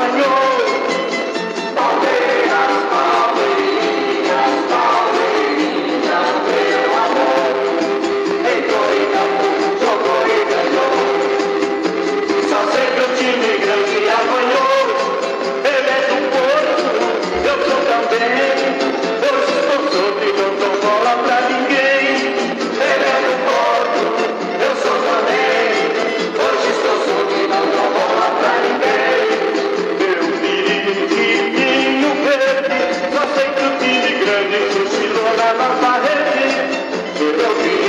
apanhou. Palmeiras, Palmeiras, Palmeiras, meu amor. Entrou em campo, jogou e ganhou. Só sei que o time grande apanhou. Ele é do Porto, eu sou também. Hoje estou solto e não dou bola pra ninguém. Ele é do Porto, eu sou também. Hoje estou solto e não dou bola pra ninguém. Meu periquitinho verde, só sei que o time grande cochilou na nossa rede. Meu